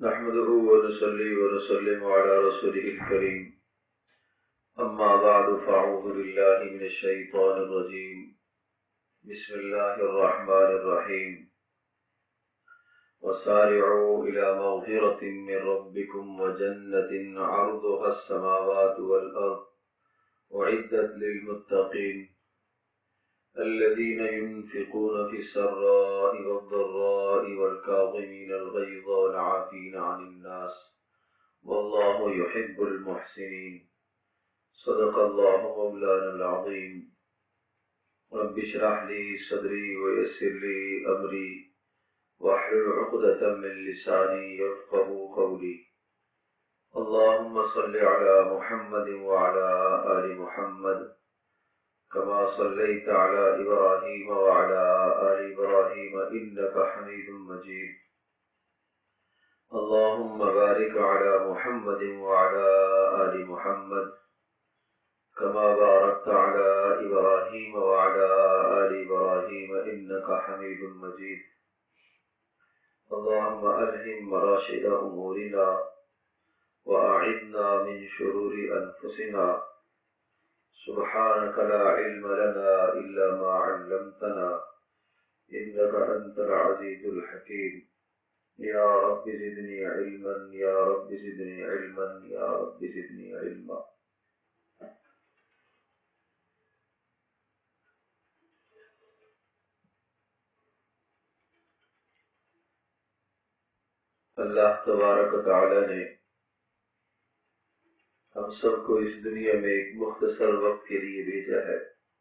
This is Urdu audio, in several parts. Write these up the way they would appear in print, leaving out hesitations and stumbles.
نحمده ونصلي ونسلم على رسوله الكريم أما بعد فأعوذ بالله من الشيطان الرجيم بسم الله الرحمن الرحيم وسارعوا إلى مغفرة من ربكم وجنة عرضها السماوات والأرض أعدت للمتقين الذين ينفقون في السراء والضراء والكاظمين الغيظ والعافين عن الناس والله يحب المحسنين صدق الله مولانا العظيم رب اشرح لي صدري ويسر لي أمري واحلل عقدة من لساني يفقهوا قولي اللهم صل على محمد وعلى آل محمد كما صليت على إبراهيم وعلى آل إبراهيم إنك حميد مجيد اللهم بارك على محمد وعلى آل محمد كما باركت على إبراهيم وعلى آل إبراهيم إنك حميد مجيد اللهم ألهم مراشد أمورنا وأعذنا من شرور أنفسنا سبحانك لا علم لنا إلا ما علمتنا إنك أنت العزيز الحكيم يا رب زدني علما يا رب زدني علما يا رب زدني علما اللہ تبارک و تعالی نے ہم سب کو اس دنیا میں ایک مختصر وقت کے لیے بھیجا ہے،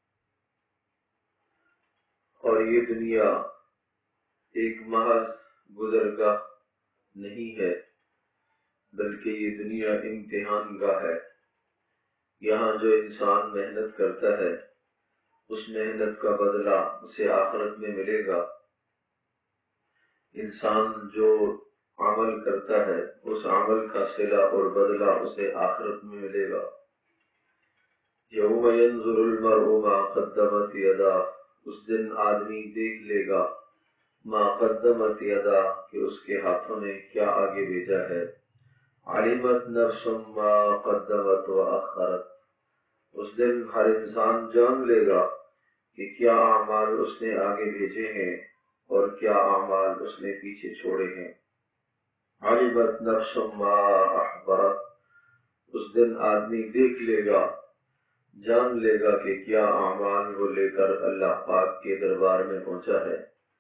اور یہ دنیا ایک محض گزرگاہ نہیں ہے، بلکہ یہ دنیا امتحان گاہ ہے۔ یہاں جو انسان محنت کرتا ہے اس محنت کا بدلہ اسے آخرت میں ملے گا۔ انسان جو عمل کرتا ہے اس عمل کا صلہ اور بدلہ اسے آخرت میں ملے گا۔ یوم ینظر المرء ما قدمت یداہ، اس دن آدمی دیکھ لے گا ما قدمت یداہ کہ اس کے ہاتھوں نے کیا آگے بھیجا ہے۔ علمت نفس ما قدمت وأخرت، اس دن ہر انسان جان لے گا کہ کیا اعمال اس نے آگے بھیجے ہیں اور کیا اعمال اس نے پیچھے چھوڑے ہیں۔ علمت نفس ما احضرت، اس دن آدمی دیکھ لے گا، جان لے گا کہ کیا اعمال وہ لے کر اللہ پاک کے دربار میں پہنچا ہے۔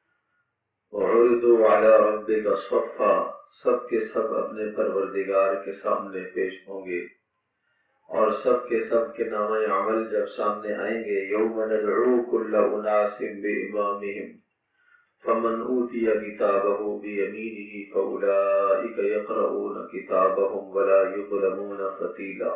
وعرضوا علی ربک صفا، سب کے سب اپنے پروردگار کے سامنے پیش ہوں گے، اور سب کے سب کے نامہ عمل جب سامنے آئیں گے۔ یوم ندعو کل اناس بامامہم فمن اوتی کتابہ بیمینہ فاولئک یقرؤون کتابہم ولا یظلمون فتیلا۔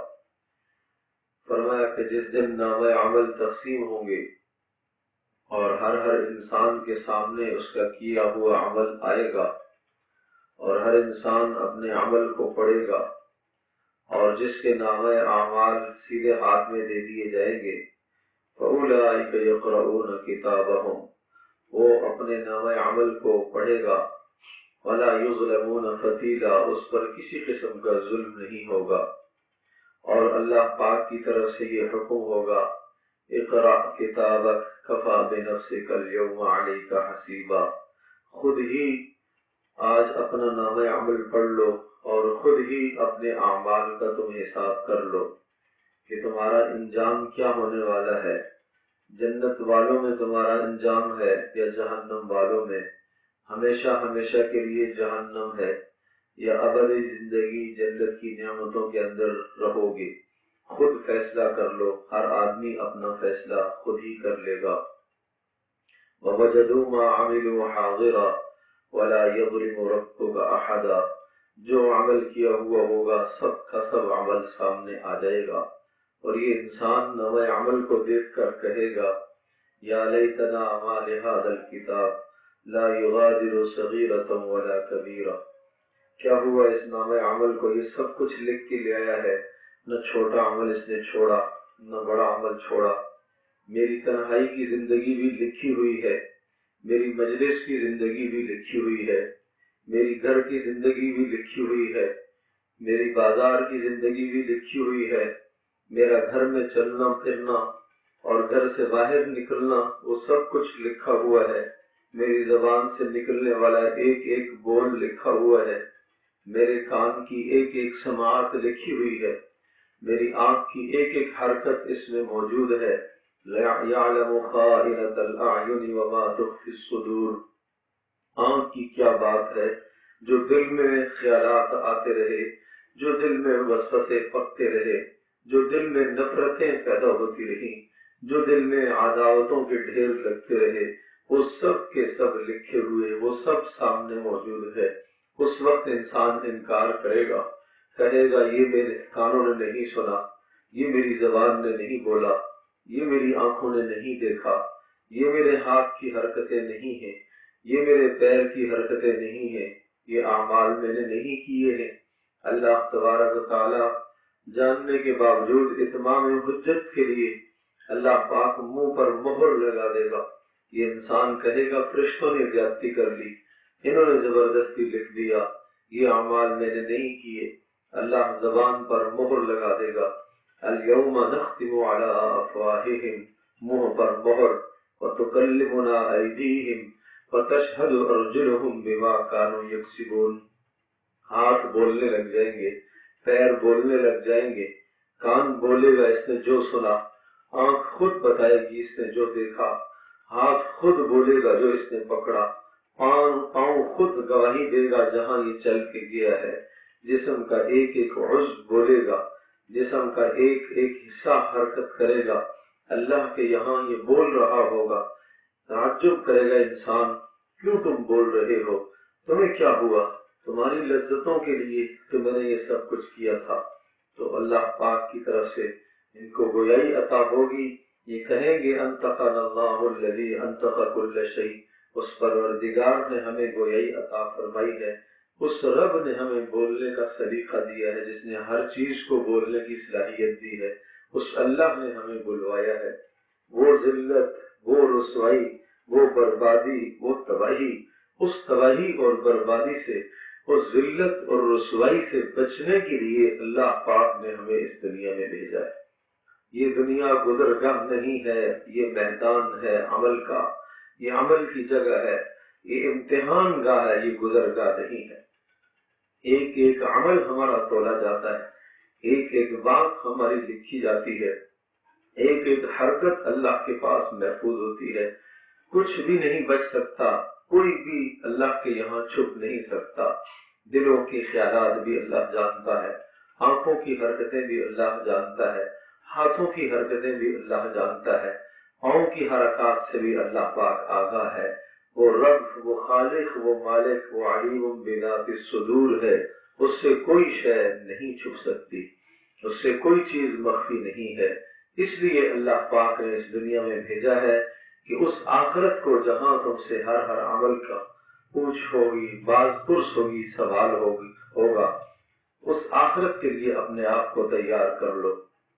فرمایا کہ جس دن نامہ عمل تقسیم ہوں گے اور ہر انسان کے سامنے اس کا کیا ہوا عمل آئے گا، اور ہر انسان اپنے عمل کو پڑھے گا، اور جس کے نامہ اعمال سیدھے ہاتھ میں دے دیے جائیں گے، فاولئک یقرؤون کتابہم، وہ اپنے نامہ عمل کو پڑھے گا، ولا یظلمون فتیلا، اس پر کسی قسم کا ظلم نہیں ہوگا۔ اور اللہ پاک کی طرف سے یہ حکم ہوگا، اقرأ کتابک کفی بنفسک اليوم علیک حسیبا، خود ہی آج اپنا نامہ عمل پڑھ لو اور خود ہی اپنے اعمال کا تم حساب کر لو کہ تمہارا انجام کیا ہونے والا ہے۔ جنت والوں میں تمہارا انجام ہے یا جہنم والوں میں؟ ہمیشہ ہمیشہ کے لیے جہنم ہے یا ابدی زندگی جنت کی نعمتوں کے اندر رہو گے؟ خود فیصلہ کر لو، ہر آدمی اپنا فیصلہ خود ہی کر لے گا۔ وَوَجَدُوا مَا عَمِلُوا حَاضِرًا وَلَا يَظْلِمُ رَبُّكَ أَحَدًا، جو عمل کیا ہوا ہوگا سب کا سب عمل سامنے آ جائے گا، اور یہ انسان نامہ عمل کو دیکھ کر کہے گا، یا لیتنا ما لہذا الکتاب لا یغادر صغیرۃ ولا کبیرہ، کیا ہوا اس نامہ عمل کو، یہ سب کچھ لکھ کے لے آیا ہے، نہ چھوٹا عمل اس نے چھوڑا نہ بڑا عمل چھوڑا۔ میری تنہائی کی زندگی بھی لکھی ہوئی ہے، میری مجلس کی زندگی بھی لکھی ہوئی ہے، میری گھر کی زندگی بھی لکھی ہوئی ہے، میری بازار کی زندگی بھی لکھی ہوئی ہے، میرا گھر میں چلنا پھرنا اور گھر سے باہر نکلنا وہ سب کچھ لکھا ہوا ہے، میری زبان سے نکلنے والا ایک ایک بول لکھا ہوا ہے، میرے کان کی ایک ایک سماعت لکھی ہوئی ہے، میری آنکھ کی ایک ایک حرکت اس میں موجود ہے۔ یعلم خائنۃ الاعین وما تخفی الصدور۔ آنکھ کی کیا بات ہے، جو دل میں خیالات آتے رہے، جو دل میں وسوسے پکتے رہے، جو دل میں نفرتیں پیدا ہوتی رہی، جو دل میں عداوتوں کے ڈھیر لگتے رہے، وہ سب کے سب لکھے ہوئے، وہ سب سامنے موجود ہے۔ اس وقت انسان انکار کرے گا، کہے گا یہ میرے کانوں نے نہیں سنا، یہ میری زبان نے نہیں بولا، یہ میری آنکھوں نے نہیں دیکھا، یہ میرے ہاتھ کی حرکتیں نہیں ہیں، یہ میرے پیر کی حرکتیں نہیں ہیں، یہ اعمال میں نے نہیں کیے ہیں۔ اللہ تبارک و تعالی جاننے کے باوجود اتمام حجت کے لیے اللہ پاک منہ پر مہر لگا دے گا۔ یہ انسان کہے گا فرشتوں نے زیادتی کر لی، انہوں نے زبردستی لکھ دیا، یہ اعمال میں نے نہیں کیے۔ اللہ زبان پر مہر لگا دے گا، الیوم نختم علی افواہہم، منہ پر مہر، وتکلمنا ایدیہم وتشہد ارجلہم بما کانوا یکسبون۔ ہاتھ بولنے لگ جائیں گے، پیر بولنے لگ جائیں گے، کان بولے گا اس نے جو سنا، آنکھ خود بتائے گی اس نے جو دیکھا، ہاتھ خود بولے گا جو اس نے پکڑا، پاؤں خود گواہی دے گا جہاں یہ چل کے گیا ہے، جسم کا ایک ایک عضو بولے گا، جسم کا ایک ایک حصہ حرکت کرے گا، اللہ کے یہاں یہ بول رہا ہوگا۔ تعجب کرے گا انسان، کیوں تم بول رہے ہو، تمہیں کیا ہوا؟ تمہاری لذتوں کے لیے تو میں نے یہ سب کچھ کیا تھا۔ تو اللہ پاک کی طرف سے ان کو گویائی عطا ہوگی، یہ کہیں گے انطقنا اللہ الذی انطق کل شیء، اس پروردگار نے ہمیں گویائی عطا فرمائی ہے، اس رب نے ہمیں بولنے کا سلیقہ دیا ہے، جس نے ہر چیز کو بولنے کی صلاحیت دی ہے، اس اللہ نے ہمیں بلوایا ہے۔ وہ ذلت، وہ رسوائی، وہ بربادی، وہ تباہی، اس تباہی اور بربادی سے، اس ذلت اور رسوائی سے بچنے کے لیے اللہ پاک نے ہمیں اس دنیا میں بھیجا ہے۔ یہ دنیا گزرگاہ نہیں ہے، یہ میدان ہے عمل کا، یہ عمل کی جگہ ہے، یہ امتحان گاہ ہے، یہ گزرگاہ نہیں ہے۔ ایک ایک عمل ہمارا تولا جاتا ہے، ایک ایک بات ہماری لکھی جاتی ہے، ایک ایک حرکت اللہ کے پاس محفوظ ہوتی ہے، کچھ بھی نہیں بچ سکتا، کوئی بھی اللہ کے یہاں چھپ نہیں سکتا۔ دلوں کے خیالات بھی اللہ جانتا ہے، آنکھوں کی حرکتیں بھی اللہ جانتا ہے، ہاتھوں کی حرکتیں بھی اللہ جانتا ہے، پاؤں کی حرکات سے بھی اللہ پاک آگاہ ہے۔ وہ رب، وہ خالق، وہ مالک، وہ علیم بذات الصدور ہے، اس سے کوئی شے نہیں چھپ سکتی، اس سے کوئی چیز مخفی نہیں ہے۔ اس لیے اللہ پاک نے اس دنیا میں بھیجا ہے کہ اس آخرت کو جہاں تم سے ہر عمل کا پوچھ ہوگی، باز پرس ہوگی، سوال ہوگا، اس آخرت کے لیے اپنے آپ کو تیار کر لو۔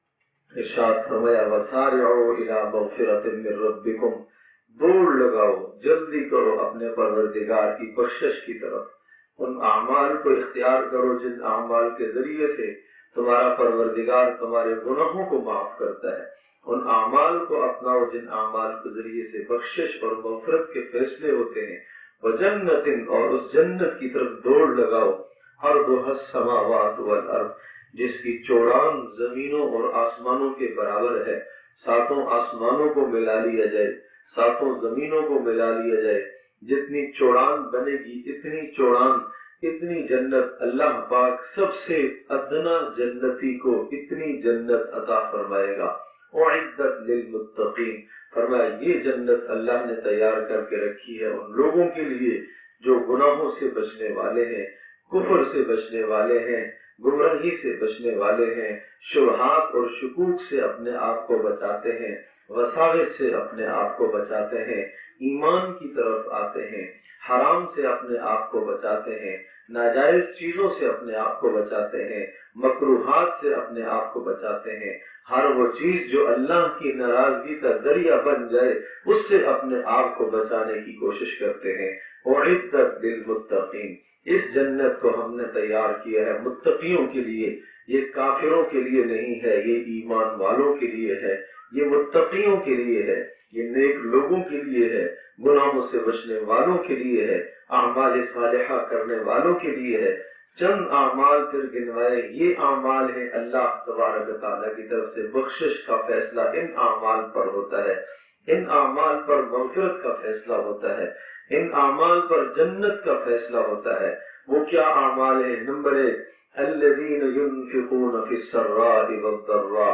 ارشاد فرمایا وسارعوا الی مغفرۃ من ربکم، دوڑ لگاؤ، جلدی کرو اپنے پروردگار کی بخشش کی طرف، ان اعمال کو اختیار کرو جن اعمال کے ذریعے سے تمہارا پروردگار تمہارے گناہوں کو معاف کرتا ہے، ان اعمال کو اپناؤ جن اعمال کے ذریعے سے بخشش اور مغفرت کے فیصلے ہوتے ہیں، وجنت، اور اس جنت کی طرف دوڑ لگاؤ، عرضها السماوات والارض، جس کی چوڑان زمینوں اور آسمانوں کے برابر ہے، ساتوں آسمانوں کو ملا لیا جائے، ساتوں زمینوں کو ملا لیا جائے، جتنی چوڑان بنے گی اتنی چوڑان، اتنی جنت اللہ پاک سب سے ادنا جنتی کو اتنی جنت عطا فرمائے گا۔ اعدت للمتقین، فرمایا یہ جنت اللہ نے تیار کر کے رکھی ہے ان لوگوں کے لیے جو گناہوں سے بچنے والے ہیں، کفر سے بچنے والے ہیں، گمراہی سے بچنے والے ہیں، شبہات اور شکوک سے اپنے آپ کو بچاتے ہیں، وساوس سے اپنے آپ کو بچاتے ہیں، ایمان کی طرف آتے ہیں، حرام سے اپنے آپ کو بچاتے ہیں، ناجائز چیزوں سے اپنے آپ کو بچاتے ہیں، مکروہات سے اپنے آپ کو بچاتے ہیں، ہر وہ چیز جو اللہ کی ناراضگی کا ذریعہ بن جائے اس سے اپنے آپ کو بچانے کی کوشش کرتے ہیں۔ اعدت للمتقین، اس جنت کو ہم نے تیار کیا ہے متقیوں کے لیے، یہ کافروں کے لیے نہیں ہے، یہ ایمان والوں کے لیے ہے، یہ متقیوں کے لیے ہے، یہ نیک لوگوں کے لیے ہے، گناہوں سے بچنے والوں کے لیے ہے، اعمال صالحہ کرنے والوں کے لیے ہے۔ چند اعمال پھر گنوائے، یہ اعمال ہیں اللہ تبارک و تعالیٰ کی طرف سے بخشش کا فیصلہ ان اعمال پر ہوتا ہے، ان اعمال پر مغفرت کا فیصلہ ہوتا ہے، ان اعمال پر جنت کا فیصلہ ہوتا ہے۔ وہ کیا اعمال ہیں؟ نمبر 1، الذین ينفقون فی السراء والضراء،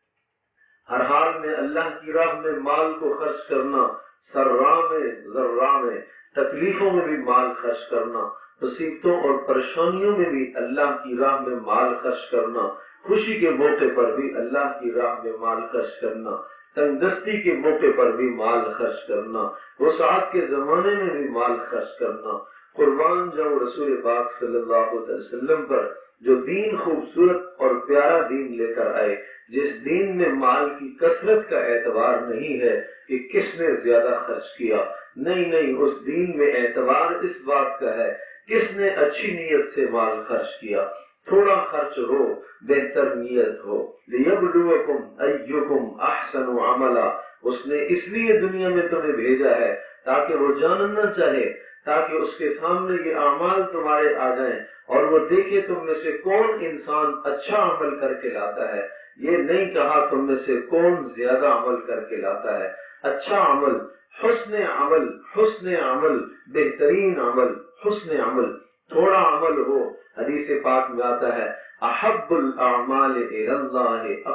ہر حال میں اللہ کی راہ میں مال کو خرچ کرنا، سراء میں ضراء میں، تکلیفوں میں بھی مال خرچ کرنا، مصیبتوں اور پریشانیوں میں بھی اللہ کی راہ میں مال خرچ کرنا، خوشی کے موقع پر بھی اللہ کی راہ میں مال خرچ کرنا، تنگ دستی کے موقع پر بھی مال خرچ کرنا، وسعت کے زمانے میں بھی مال خرچ کرنا، قربان جاؤ رسول پاک صلی اللہ علیہ وسلم پر جو دین خوبصورت اور پیارا دین لے کر آئے، جس دین میں مال کی کثرت کا اعتبار نہیں ہے کہ کس نے زیادہ خرچ کیا، نہیں، اس دین میں اعتبار اس بات کا ہے کس نے اچھی نیت سے مال خرچ کیا، تھوڑا خرچ ہو بہتر نیت ہو، لِيَبْلُوَكُمْ أَيُّكُمْ أَحْسَنُ عَمَلًا، اس نے اس لیے دنیا میں تمہیں بھیجا ہے تاکہ وہ جاننا چاہے، تاکہ اس کے سامنے یہ اعمال تمہارے آ جائیں اور وہ دیکھے تم میں سے کون انسان اچھا عمل کر کے لاتا ہے، یہ نہیں کہا تم میں سے کون زیادہ عمل کر کے لاتا ہے، اچھا عمل، حسن عمل، حسن عمل، بہترین عمل، حسن عمل، تھوڑا عمل ہو۔ حدیث پاک میں آتا ہے احب الاعمال الی اللہ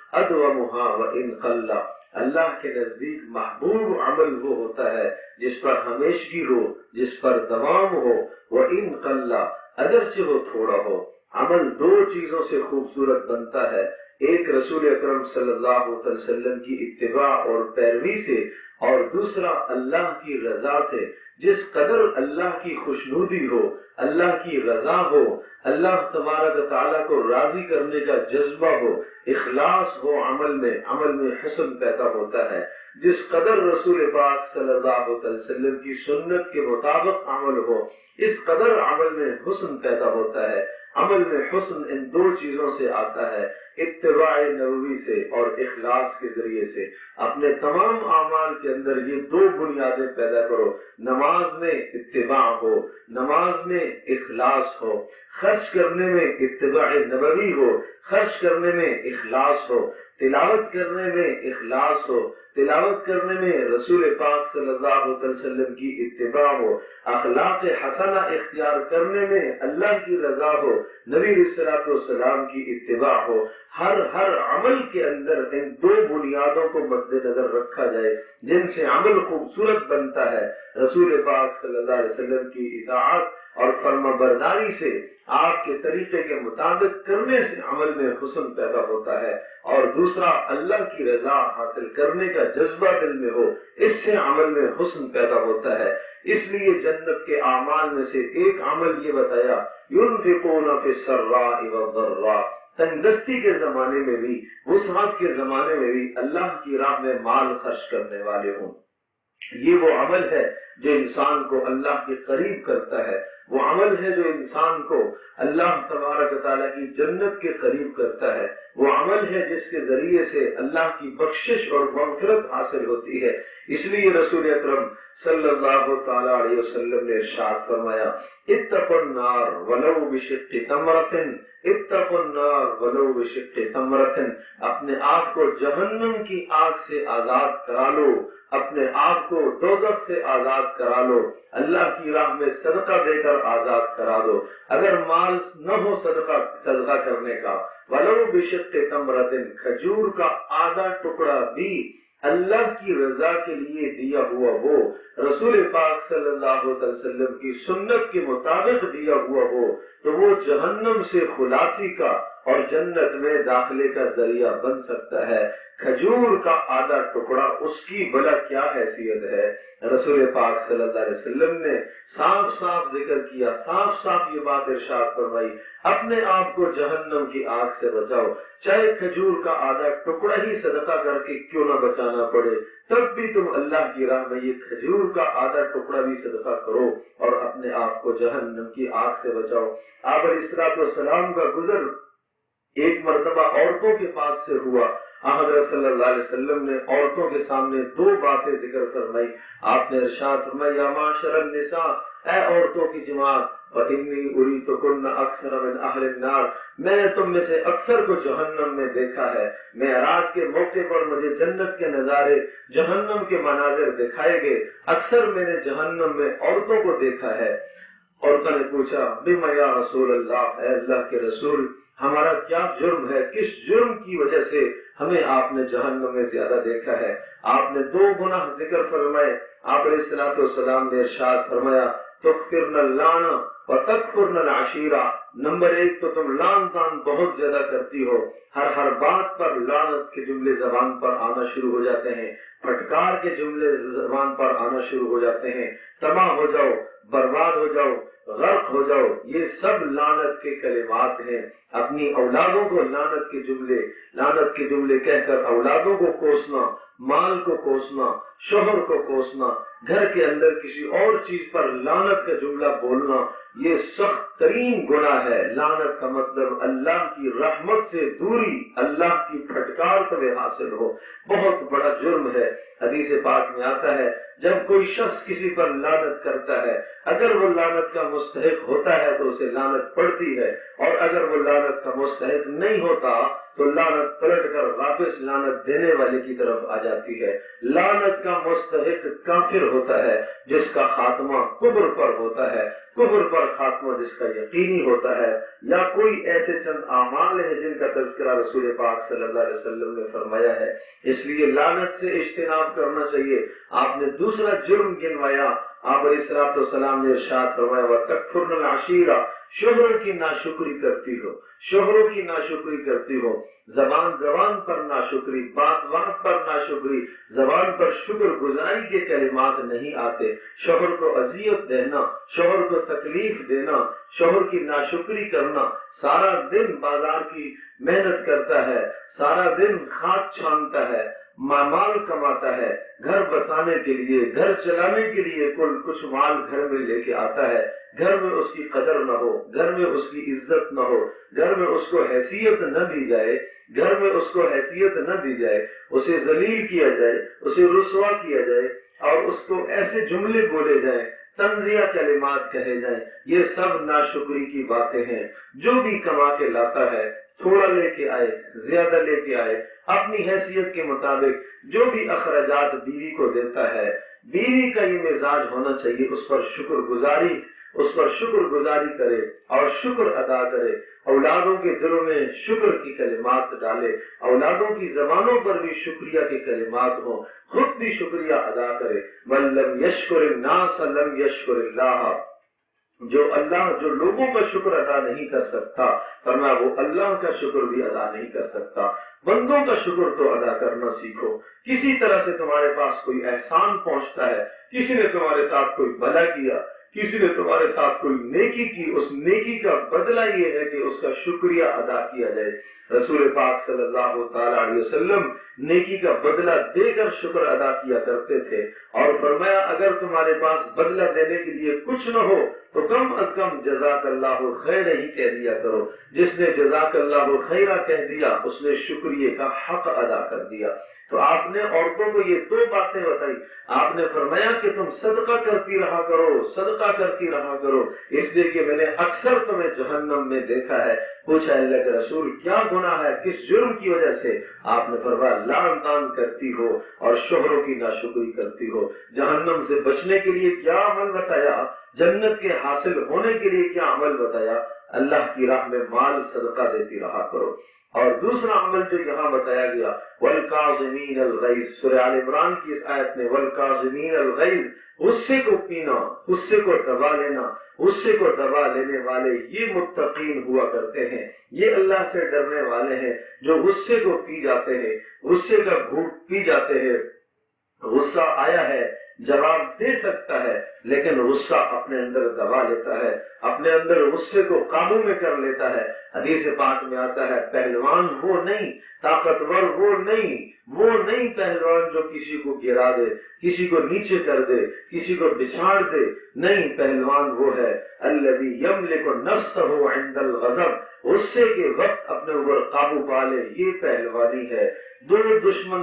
ادومها وان قل، اللہ کے نزدیک محبوب عمل وہ ہوتا ہے جس پر ہمیشگی ہو، جس پر دوام ہو، وان قل، اگرچہ وہ تھوڑا ہو۔ عمل دو چیزوں سے خوبصورت بنتا ہے، ایک رسول اکرم صلی اللہ علیہ وسلم کی اتباع اور پیروی سے، اور دوسرا اللہ کی رضا سے۔ جس قدر اللہ کی خوشنودی ہو، اللہ کی رضا ہو، اللہ تبارک و تعالیٰ کو راضی کرنے کا جذبہ ہو، اخلاص ہو عمل میں حسن پیدا ہوتا ہے۔ جس قدر رسول پاک صلی اللہ علیہ وسلم کی سنت کے مطابق عمل ہو، اس قدر عمل میں حسن پیدا ہوتا ہے۔ عمل میں حسن ان دو چیزوں سے آتا ہے، اتباع نبوی سے اور اخلاص کے ذریعے سے۔ اپنے تمام اعمال کے اندر یہ دو بنیادیں پیدا کرو، نماز میں اتباع ہو، نماز میں اخلاص ہو، خرچ کرنے میں اتباع نبوی ہو، خرچ کرنے میں اخلاص ہو، تلاوت کرنے میں اخلاص ہو، تلاوت کرنے میں رسول پاک صلی اللہ علیہ وسلم کی اتباع ہو، اخلاق حسنہ اختیار کرنے میں اللہ کی رضا ہو، نبی علیہ الصلوۃ والسلام کی اتباع ہو۔ ہر عمل کے اندر ان دو بنیادوں کو مد نظر رکھا جائے جن سے عمل خوبصورت بنتا ہے۔ رسول پاک صلی اللہ علیہ وسلم کی اطاعت اور فرما برداری سے، آپ کے طریقے کے مطابق کرنے سے عمل میں حسن پیدا ہوتا ہے، اور دوسرا اللہ کی رضا حاصل کرنے کا جذبہ دل میں ہو، اس سے عمل میں حسن پیدا ہوتا ہے۔ اس لیے جنت کے اعمال میں سے ایک عمل یہ بتایا، ينفقون فی السراء والضراء، تنگ دستی کے زمانے میں بھی، وسعت کے زمانے میں بھی اللہ کی راہ میں مال خرچ کرنے والے ہوں۔ یہ وہ عمل ہے جو انسان کو اللہ کے قریب کرتا ہے، وہ عمل ہے جو انسان کو اللہ تبارک و تعالیٰ کی جنت کے قریب کرتا ہے، وہ عمل ہے جس کے ذریعے سے اللہ کی بخشش اور مغفرت حاصل ہوتی ہے۔ اس لیے رسول اکرم صلی اللہ تعالیٰ علیہ وسلم نے ارشاد فرمایا، اتقوا النار ولو بشق تمرۃ، اتقوا النار ولو بشق تمرۃ، اپنے آپ کو جہنم کی آگ سے آزاد کرا لو، اپنے آپ کو دوزخ سے آزاد کرا لو، اللہ کی راہ میں صدقہ دے کر آزاد کرا دو۔ اگر مال نہ ہو صدقہ کرنے کا، ولو بشق تمرۃ، کھجور کا آدھا ٹکڑا بھی اللہ کی رضا کے لیے دیا ہوا ہو، رسول پاک صلی اللہ علیہ وسلم کی سنت کے مطابق دیا ہوا ہو، تو وہ جہنم سے خلاصی کا اور جنت میں داخلے کا ذریعہ بن سکتا ہے۔ کھجور کا آدھا ٹکڑا اس کی بلا کیا حیثیت ہے۔ رسول پاک صلی اللہ علیہ وسلم نے صاف صاف ذکر کیا، صاف صاف یہ بات ارشاد فرمائی، اپنے آپ کو جہنم کی آگ سے بچاؤ، چاہے کھجور کا آدھا ٹکڑا ہی صدقہ کر کے کیوں نہ بچانا پڑے، تب بھی تم اللہ کی راہ میں یہ کھجور کا آدھا ٹکڑا بھی صدقہ کرو اور اپنے آپ کو جہنم کی آگ سے بچاؤ۔ آپ علیہ السلام کا گزر ایک مرتبہ عورتوں کے پاس سے ہوا۔ حضرت صلی اللہ علیہ وسلم نے عورتوں کے سامنے دو باتیں ذکر فرمائی۔ آپ نے ارشاد فرمایا، یا معاشر النساء، اے عورتوں کی جماعت، وَإِنِّي أُرِيتُكُنَّ أَكْثَرَ مِنْ أَهْلِ النَّارِ، میں نے تم میں سے اکثر کو جہنم میں دیکھا ہے۔ معراج کے موقع پر مجھے جنت کے نظارے، جہنم کے مناظر دکھائے گئے، اکثر میں نے جہنم میں عورتوں کو دیکھا ہے۔ عورتوں نے پوچھا، بِمَ یا رسول اللہ، اے اللہ کے رسول، ہمارا کیا جرم ہے، کس جرم کی وجہ سے ہمیں آپ نے جہنم میں زیادہ دیکھا ہے؟ آپ نے دو گناہ ذکر فرمائے۔ آپ علیہ السلام نے ارشاد فرمایا، تکفرن اللعن وتکفرن العشیرہ، نمبر ایک تو تم لعن طعن بہت زیادہ کرتی ہو، ہر بات پر لعنت کے جملے زبان پر آنا شروع ہو جاتے ہیں، پھٹکار کے جملے زبان پر آنا شروع ہو جاتے ہیں، تباہ ہو جاؤ، برباد ہو جاؤ، غرق ہو جاؤ، یہ سب لعنت کے کلمات ہیں۔ اپنی اولادوں کو لعنت کے جملے کہہ کر اولادوں کو کوسنا، مال کو کوسنا، شوہر کو کوسنا، گھر کے اندر کسی اور چیز پر لعنت کا جملہ بولنا، یہ سخت ترین گناہ ہے۔ لعنت کا مطلب اللہ کی رحمت سے دوری، اللہ کی پھٹکار تمہیں حاصل ہو، بہت بڑا جرم ہے۔ حدیث پاک میں آتا ہے، جب کوئی شخص کسی پر لعنت کرتا ہے، اگر وہ لعنت کا مستحق ہوتا ہے تو اسے لعنت پڑتی ہے، اور اگر وہ لعنت کا مستحق نہیں ہوتا تو لعنت پلٹ کر واپس لعنت دینے والے کی طرف آ جاتی ہے۔ لعنت کا مستحق کافر ہوتا ہے جس کا خاتمہ کفر پر ہوتا ہے، کفر پر خاتمہ جس کا یقینی ہوتا ہے، یا کوئی ایسے چند اعمال ہیں جن کا تذکرہ رسول پاک صلی اللہ علیہ وسلم نے فرمایا ہے۔ اس لیے لعنت سے اجتناب کرنا چاہیے۔ آپ نے دوسرا جرم گنوایا، آپ علیہ السلام نے ارشاد فرمایا، وَتَكْفُرْنَ الْعَشِيرَ، شوہروں کی ناشکری کرتی ہو، شوہروں کی ناشکری کرتی ہو، زبان پر ناشکری، بات پر ناشکری، زبان پر شکر گزاری کے کلمات نہیں آتے، شوہر کو اذیت دینا، شوہر کو تکلیف دینا، شوہر کی ناشکری کرنا، سارا دن بازار کی محنت کرتا ہے، سارا دن خاک چھانتا ہے، مال کماتا ہے، گھر بسانے کے لیے، گھر چلانے کے لیے کچھ مال گھر میں لے کے آتا ہے، گھر میں اس کی قدر نہ ہو، گھر میں اس کی عزت نہ ہو، گھر میں اس کو حیثیت نہ دی جائے، گھر میں اس کو حیثیت نہ دی جائے، اسے ذلیل کیا جائے، اسے رسوا کیا جائے، اور اس کو ایسے جملے بولے جائیں، تنزیہ کلمات کہے جائیں، یہ سب ناشکری کی باتیں ہیں۔ جو بھی کما کے لاتا ہے، تھوڑا لے کے آئے، زیادہ لے کے آئے، اپنی حیثیت کے مطابق جو بھی اخراجات بیوی کو دیتا ہے، بیوی کا یہ مزاج ہونا چاہیے، اس پر شکر گزاری کرے اور شکر ادا کرے، اولادوں کے دلوں میں شکر کی کلمات ڈالے، اولادوں کی زبانوں پر بھی شکریہ کے کلمات ہوں، خود بھی شکریہ ادا کرے۔ مَن لَمْ يَشْكُرِ النَّاسَ لَمْ يَشْكُرِ اللَّهَ، جو لوگوں کا شکر ادا نہیں کر سکتا، ورنہ وہ اللہ کا شکر بھی ادا نہیں کر سکتا۔ بندوں کا شکر تو ادا کرنا سیکھو۔ کسی طرح سے تمہارے پاس کوئی احسان پہنچتا ہے، کسی نے تمہارے ساتھ کوئی بھلا کیا، کسی نے تمہارے ساتھ کوئی نیکی کی، اس نیکی کا بدلہ یہ ہے کہ اس کا شکریہ ادا کیا جائے۔ رسول پاک صلی اللہ تعالی علیہ وسلم نیکی کا بدلہ دے کر شکر ادا کیا کرتے تھے، اور فرمایا اگر تمہارے پاس بدلہ دینے کے لیے کچھ نہ ہو تو کم از کم جزاک اللہ خیر ہی کہہ دیا کرو۔ جس نے جزاک اللہ خیرہ کہہ دیا اس نے شکریہ کا حق ادا کر دیا۔ تو آپ نے عورتوں کو یہ دو باتیں بتائی۔ آپ نے فرمایا کہ تم صدقہ کرتی رہا کرو، صدقہ کرتی رہا کرو، اس لیے کہ میں نے اکثر تمہیں جہنم میں دیکھا ہے۔ پوچھا اللہ کے رسول کیا گناہ ہے، کس جرم کی وجہ سے؟ آپ نے فرمایا لعن طعن کرتی ہو اور شوہروں کی ناشکری کرتی ہو۔ جہنم سے بچنے کے لیے کیا عمل بتایا؟ جنت کے حاصل ہونے کے لیے کیا عمل بتایا؟ اللہ کی راہ میں مال صدقہ دیتی رہا کرو، اور دوسرا عمل جو یہاں بتایا گیا والکاظمین الغیظ، سورہ آل عمران کی اس آیت میں والکاظمین الغیظ، غصے کو پینا، غصے کو دبا لینا، غصے کو دبا لینے والے یہ متقین ہوا کرتے ہیں، یہ اللہ سے ڈرنے والے ہیں جو غصے کو پی جاتے ہیں، غصے کا گھونٹ پی جاتے ہیں۔ غصہ آیا ہے جواب دے سکتا ہے لیکن غصہ اپنے اندر دبا لیتا ہے، اپنے اندر غصے کو قابو میں کر لیتا ہے۔ حدیث پاک میں آتا ہے پہلوان وہ نہیں، طاقتور وہ نہیں پہلوان جو کسی کو گرا دے، کسی کو نیچے کر دے، کسی کو بچھاڑ دے، نہیں، پہلوان وہ ہے الذی یملک نفسہ عند الغضب، غصے کے وقت اپنے اوپر قابو پا لے، یہ پہلوانی ہے۔ دو دشمن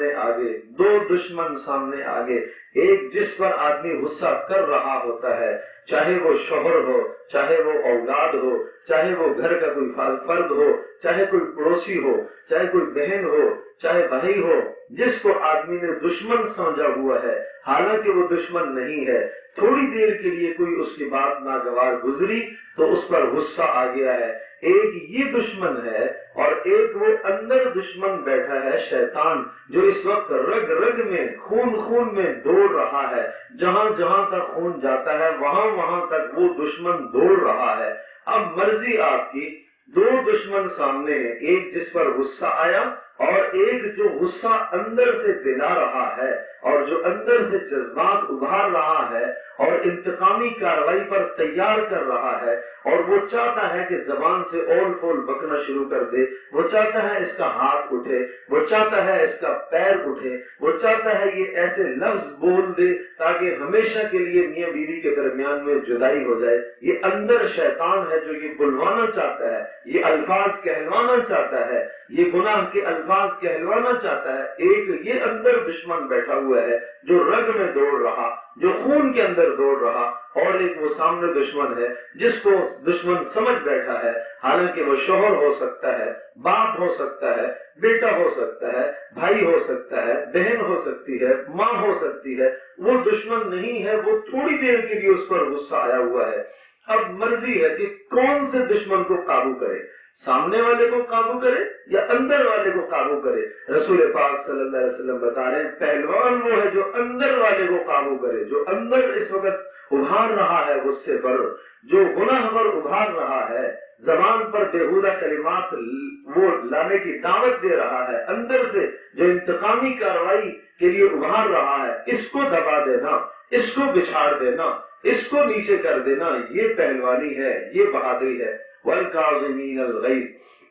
سامنے آگے، ایک جس پر آدمی غصہ کر رہا ہوتا ہے، چاہے وہ شوہر ہو، چاہے وہ اولاد ہو، چاہے وہ گھر کا کوئی فرد ہو، چاہے کوئی پڑوسی ہو، چاہے کوئی بہن ہو، چاہے بھائی ہو، جس کو آدمی نے دشمن سمجھا ہوا ہے حالانکہ وہ دشمن نہیں ہے، تھوڑی دیر کے لیے کوئی اس کی بات ناگوار گزری تو اس پر غصہ آ گیا ہے۔ ایک یہ دشمن ہے اور ایک وہ اندر دشمن بیٹھا ہے شیطان، جو اس وقت رگ رگ میں خون میں دوڑ رہا ہے، جہاں جہاں تک خون جاتا ہے وہاں تک وہ دشمن دوڑ رہا ہے۔ اب مرضی آپ کی، دو دشمن سامنے ہیں، ایک جس پر غصہ آیا اور ایک جو غصہ اندر سے دلا رہا ہے اور جو اندر سے جذبات ابھار رہا ہے اور انتقامی کارروائی پر تیار کر رہا ہے، اور وہ چاہتا ہے کہ زبان سے اول فول بکنا شروع کر دے، وہ چاہتا ہے اس کا ہاتھ اٹھے، وہ چاہتا ہے اس کا پیر اٹھے، وہ چاہتا ہے یہ ایسے لفظ بول دے تاکہ ہمیشہ کے لیے میاں بیوی کے درمیان میں جدائی ہو جائے۔ یہ اندر شیطان ہے جو یہ بلوانا چاہتا ہے، یہ الفاظ کہلوانا چاہتا ہے، یہ گناہ کے الفاظ کہلوانا چاہتا ہے۔ ایک یہ اندر دشمن بیٹھا ہوا ہے جو رگ میں دوڑ رہا، جو خون کے اندر دوڑ رہا، اور ایک وہ سامنے دشمن ہے جس کو دشمن سمجھ بیٹھا ہے، حالانکہ وہ شوہر ہو سکتا ہے، باپ ہو سکتا ہے، بیٹا ہو سکتا ہے، بھائی ہو سکتا ہے، بہن ہو سکتی ہے، ماں ہو سکتی ہے، وہ دشمن نہیں ہے، وہ تھوڑی دیر کے لیے اس پر غصہ آیا ہوا ہے۔ اب مرضی ہے کہ کون سے دشمن کو قابو کرے، سامنے والے کو قابو کرے یا اندر والے کو قابو کرے۔ رسول پاک صلی اللہ علیہ وسلم بتا رہے ہیں پہلوان وہ ہے جو اندر والے کو قابو کرے، جو اندر اس وقت ابھار رہا ہے غصے پر، جو گناہ پر ابھار رہا ہے، زبان پر بےہودہ کلمات وہ لانے کی دعوت دے رہا ہے، اندر سے جو انتقامی کارروائی کے لیے ابھار رہا ہے، اس کو دبا دینا، اس کو بچھاڑ دینا، اس کو نیچے کر دینا، یہ پہلوانی ہے، یہ بہادری ہے۔ والکاظمین الغیظ،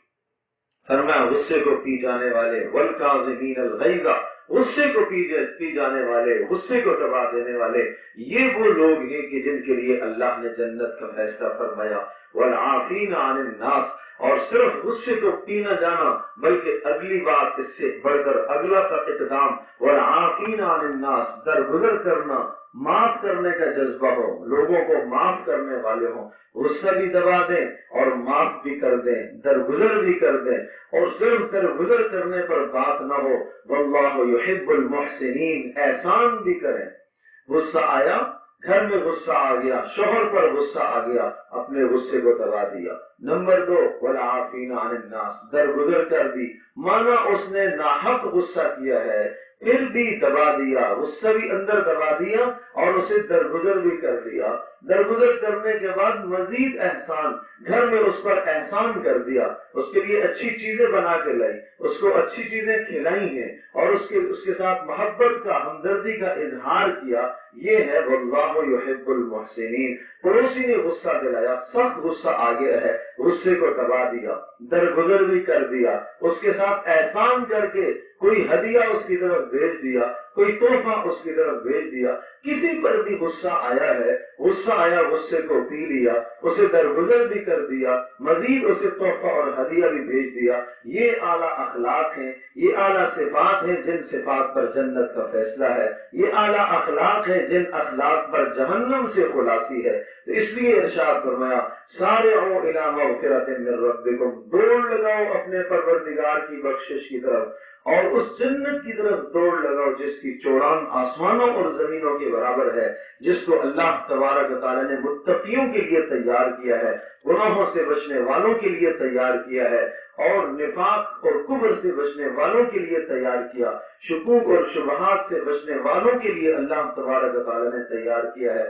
فرمایا غصے کو پی جانے والے، والکاظمین الغیظ، غصے کو پی جانے والے، غصے کو دبا دینے والے، یہ وہ لوگ ہیں کہ جن کے لیے اللہ نے جنت کا فیصلہ فرمایا۔ والعافین عن الناس، اور صرف غصے کو پی نہ جانا بلکہ اگلی بات اس سے بڑھ کر اگلا اقدام، والعافین عن الناس، درگزر کرنا، معاف کرنے کا جذبہ ہو، لوگوں کو معاف کرنے والے ہوں، غصہ بھی دبا دیں اور معاف بھی کر دیں، درگزر بھی کر دیں، اور صرف درگزر کرنے پر بات نہ ہو، واللہ یحب المحسنین، احسان بھی کریں۔ غصہ آیا، گھر میں غصہ آ گیا، شوہر پر غصہ آ گیا، اپنے غصے کو دبا دیا۔ نمبر 2، والعافین عن الناس، درگزر کر دی، مانا اس نے ناحق غصہ کیا ہے پھر بھی دبا دیا، غصہ بھی اندر دبا دیا اور اسے درگزر بھی کر دیا۔ درگزر کرنے کے بعد مزید احسان، گھر میں اس پر احسان کر دیا، اس کے لیے اچھی چیزیں بنا کے لائی، اس کو اچھی چیزیں کھلائی ہیں اور اس کے ساتھ محبت کا، ہمدردی کا اظہار کیا، یہ ہے واللہ یحب المحسنین۔ پڑوسی نے غصہ دلایا، سخت غصہ آ گیا ہے، غصے کو دبا دیا، درگزر بھی کر دیا، اس کے ساتھ احسان کر کے کوئی ہدیہ اس کی طرف بھیج دیا، کوئی تحفہ اس کی طرف بھیج دیا۔ کسی پر بھی غصہ آیا ہے، غصہ آیا، غصے کو پی لیا، اسے درگزر بھی کر دیا، مزید اسے تحفہ اور ہدیہ بھی بھیج دیا۔ یہ اعلیٰ اخلاق ہیں، یہ اعلیٰ صفات ہیں جن صفات پر جنت کا فیصلہ ہے، یہ اعلیٰ اخلاق ہیں جن اخلاق پر جہنم سے خلاصی ہے۔ تو اس لیے ارشاد فرمایا سارعوا الی مغفرۃ من ربکم، دوڑ لگاؤ اپنے پروردگار کی بخشش کی طرف اور اس جنت کی طرف دوڑ لگاؤ جس کی چوڑان آسمانوں اور زمینوں کے برابر ہے، جس کو اللہ تبارک و تعالیٰ نے متقیوں کے لیے تیار کیا ہے، گناہوں سے بچنے والوں کے لیے تیار کیا ہے، اور نفاق اور کفر سے بچنے والوں کے لیے تیار کیا، شکوک اور شبہات سے بچنے والوں کے لیے اللہ تبارک و تعالیٰ نے تیار کیا ہے۔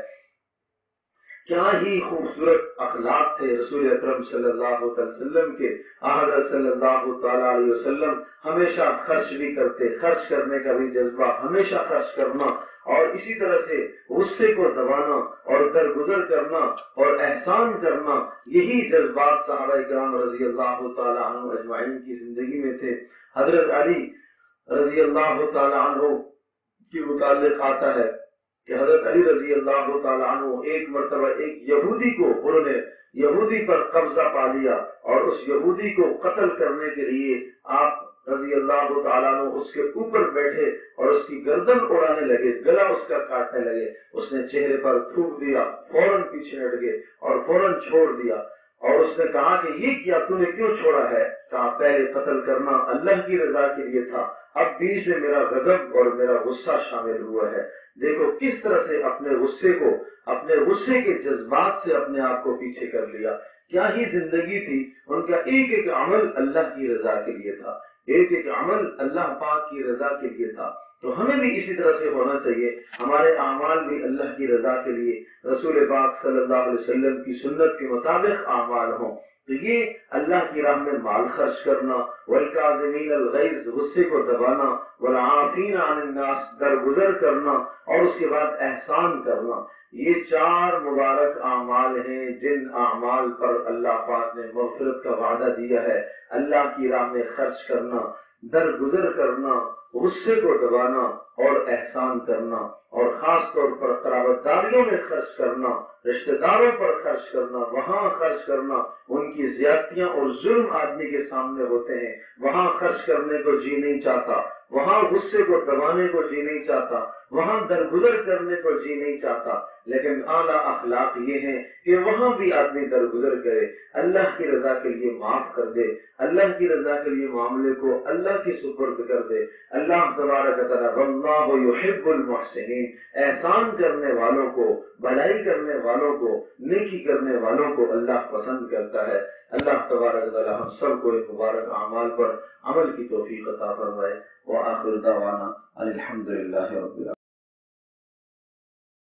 کیا ہی خوبصورت اخلاق تھے رسول اکرم صلی اللہ علیہ وسلم کے۔ حضرت صلی اللہ تعالیٰ علیہ وسلم ہمیشہ خرچ بھی کرتے، خرچ کرنے کا بھی جذبہ، ہمیشہ خرچ کرنا، اور اسی طرح سے غصے کو دبانا اور درگزر کرنا اور احسان کرنا، یہی جذبات صحابہ کرام رضی اللہ تعالیٰ عنہ اجمعین کی زندگی میں تھے۔ حضرت علی رضی اللہ تعالیٰ عنہ کے متعلق آتا ہے کہ حضرت علی رضی اللہ تعالیٰ عنہ ایک مرتبہ ایک یہودی کو، انہوں نے یہودی پر قبضہ پا لیا اور اس یہودی کو قتل کرنے کے لیے آپ رضی اللہ تعالیٰ عنہ اس کے اوپر بیٹھے اور اس کی گردن اڑانے لگے، گلا اس کا کاٹنے لگے۔ اس نے چہرے پر تھوک دیا، فوراً پیچھے ہٹ گئے اور فوراً چھوڑ دیا، اور اس نے کہا کہ یہ کیا، تو نے کیوں چھوڑا ہے؟ کہا پہلے قتل کرنا اللہ کی رضا کے لیے تھا، اب بیچ میں میرا غضب اور میرا غصہ شامل ہوا ہے۔ دیکھو کس طرح سے اپنے غصے کو، اپنے غصے کے جذبات سے اپنے آپ کو پیچھے کر لیا۔ کیا ہی زندگی تھی، ان کا ایک ایک عمل اللہ کی رضا کے لیے تھا، ایک ایک عمل اللہ پاک کی رضا کے لیے تھا۔ تو ہمیں بھی اسی طرح سے ہونا چاہیے، ہمارے اعمال بھی اللہ کی رضا کے لیے، رسول پاک صلی اللہ علیہ وسلم کی سنت کے مطابق اعمال ہوں۔ تو یہ اللہ کی راہ میں مال خرچ کرنا، والکاظمین الغیظ غصے کو دبانا، والعافین عن الناس درگزر کرنا، اور اس کے بعد احسان کرنا، یہ چار مبارک اعمال ہیں جن اعمال پر اللہ پاک نے مغفرت کا وعدہ دیا ہے۔ اللہ کی راہ میں خرچ کرنا، درگزر کرنا، غصے کو دبانا اور احسان کرنا، اور خاص طور پر قرابت داریوں میں خرچ کرنا، رشتہ داروں پر خرچ کرنا، وہاں خرچ کرنا، ان کی زیادتیاں اور ظلم آدمی کے سامنے ہوتے ہیں، وہاں خرچ کرنے کو جی نہیں چاہتا، وہاں غصے کو دبانے کو جی نہیں چاہتا، وہاں درگزر کرنے کو جی نہیں چاہتا، لیکن اعلیٰ اخلاق یہ ہیں کہ وہاں بھی آدمی درگزر کرے، اللہ کی رضا کے لیے معاف کر دے، اللہ کی رضا کے لیے معاملے کو اللہ کی سپرد کر دے۔ اللہ تبارک و تعالیٰ واللہ یحب المحسنین، احسان کرنے والوں کو، بھلائی کرنے والوں کو، نیکی کرنے والوں کو اللہ پسند کرتا ہے۔ اللہ تبارک و تعالیٰ ہم سب کو ایک مبارک اعمال پر عمل کی توفیق عطا فرمائے۔ وآخر دعوانا الحمدللہ رب العالمین۔